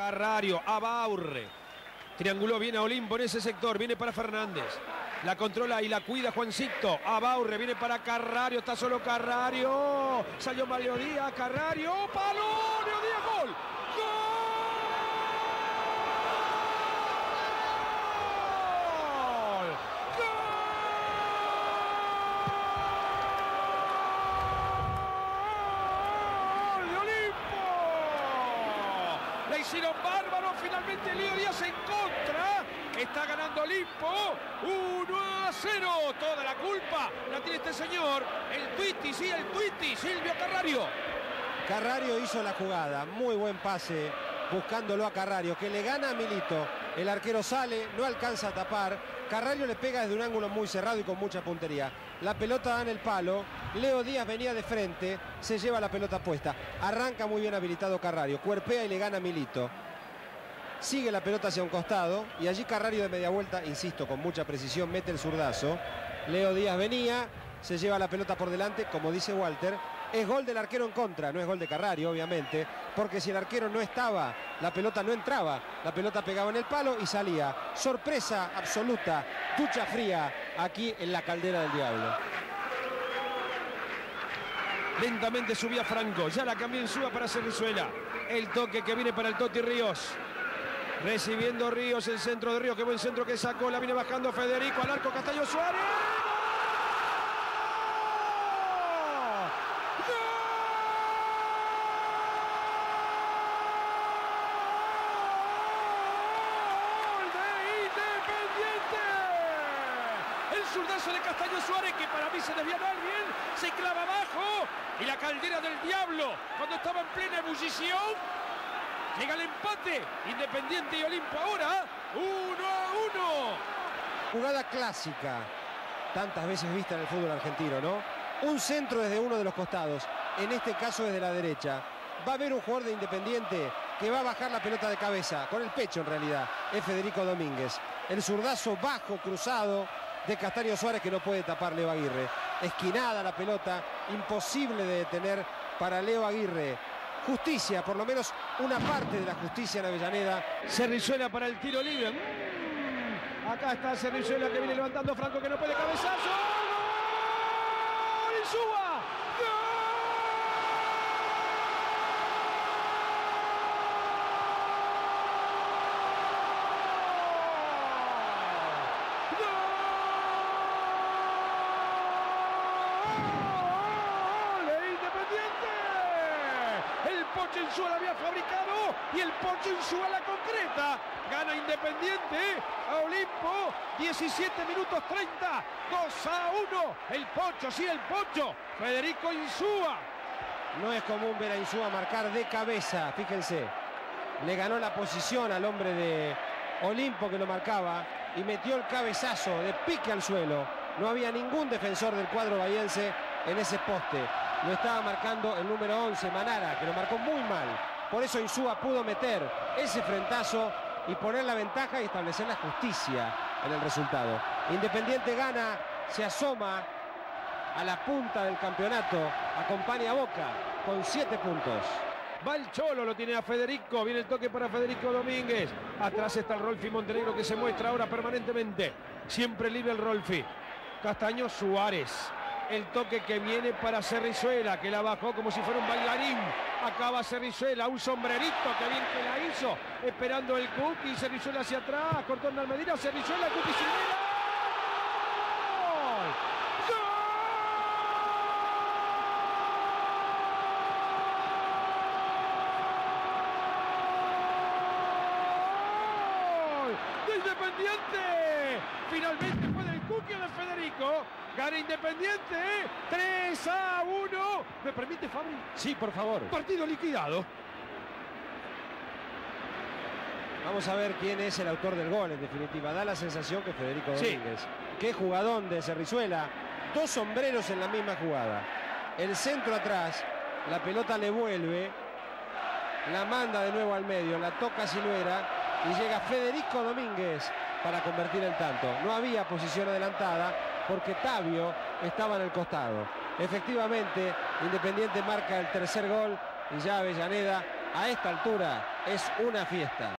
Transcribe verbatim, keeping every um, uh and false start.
Carrario, a Baurre. Trianguló bien a Olimpo en ese sector, viene para Fernández. La controla y la cuida Juancito. A Baurre, viene para Carrario, está solo Carrario. Salió Mario Díaz, Carrario, palo, Leo Díaz, gol. ¡Gol! La hicieron bárbaro, finalmente Leo Díaz en contra. Está ganando Olimpo, uno a cero. Toda la culpa la tiene este señor, el Tuiti, sí, el Tuiti, Silvio Carrario. Carrario hizo la jugada, muy buen pase, buscándolo a Carrario, que le gana a Milito. El arquero sale, no alcanza a tapar. Carrario le pega desde un ángulo muy cerrado y con mucha puntería. La pelota da en el palo. Leo Díaz venía de frente, se lleva la pelota puesta. Arranca muy bien habilitado Carrario, cuerpea y le gana a Milito. Sigue la pelota hacia un costado y allí Carrario de media vuelta, insisto, con mucha precisión, mete el zurdazo. Leo Díaz venía, se lleva la pelota por delante, como dice Walter. Es gol del arquero en contra, no es gol de Carrario, obviamente, porque si el arquero no estaba, la pelota no entraba, la pelota pegaba en el palo y salía. Sorpresa absoluta, ducha fría aquí en la Caldera del Diablo. Lentamente subía Franco, ya la cambió en suba para Cerrizuela. El toque que viene para el Toti Ríos. Recibiendo Ríos, el centro de Ríos, qué buen centro que sacó, la viene bajando Federico, al arco Castaño Suárez. Zurdazo de Castaño Suárez, que para mí se desvía bien, se clava abajo, y la Caldera del Diablo, cuando estaba en plena ebullición, llega el empate. Independiente y Olimpo ahora uno a uno. Jugada clásica, tantas veces vista en el fútbol argentino, ¿no? Un centro desde uno de los costados, en este caso desde la derecha. Va a haber un jugador de Independiente que va a bajar la pelota de cabeza, con el pecho en realidad, es Federico Domínguez. El zurdazo bajo, cruzado, de Castaño Suárez, que no puede tapar Leo Aguirre. Esquinada la pelota, imposible de detener para Leo Aguirre. Justicia, por lo menos una parte de la justicia en Avellaneda. Cerrizuela para el tiro libre. Mm, acá está Cerrizuela, que viene levantando Franco, que no puede, cabezazo. ¡Gol! ¡Insúa! Pocho Insúa la había fabricado y el Pocho Insúa la concreta. Gana Independiente a Olimpo, diecisiete minutos treinta, dos a uno. El Pocho, sí, el Pocho, Federico Insúa. No es común ver a Insúa marcar de cabeza, fíjense. Le ganó la posición al hombre de Olimpo que lo marcaba y metió el cabezazo de pique al suelo. No había ningún defensor del cuadro bahiense en ese poste. Lo estaba marcando el número once, Manara, que lo marcó muy mal. Por eso Insúa pudo meter ese frentazo y poner la ventaja y establecer la justicia en el resultado. Independiente gana, se asoma a la punta del campeonato, acompaña a Boca con siete puntos. Va el Cholo, lo tiene a Federico, viene el toque para Federico Domínguez. Atrás está el Rolfi Montenegro, que se muestra ahora permanentemente. Siempre libre el Rolfi. Castaño Suárez. El toque que viene para Cerrizuela, que la bajó como si fuera un bailarín. Acaba Cerrizuela, un sombrerito, que bien que la hizo. Esperando el Cookie, Cerrizuela hacia atrás, cortó en Almedina, Cerrizuela, Cookie Silvera. ¡Gol! ¡De Independiente! Finalmente fue del Cookie o de Federico. Gana Independiente, tres a uno. ¿Me permite, Fabri? Sí, por favor. Partido liquidado. Vamos a ver quién es el autor del gol, en definitiva. Da la sensación que Federico Domínguez. Sí. Qué jugadón de Cerrizuela. Dos sombreros en la misma jugada. El centro atrás, la pelota le vuelve, la manda de nuevo al medio, la toca Silvera y llega Federico Domínguez para convertir el tanto. No había posición adelantada porque Tavio estaba en el costado. Efectivamente, Independiente marca el tercer gol y ya Avellaneda a esta altura es una fiesta.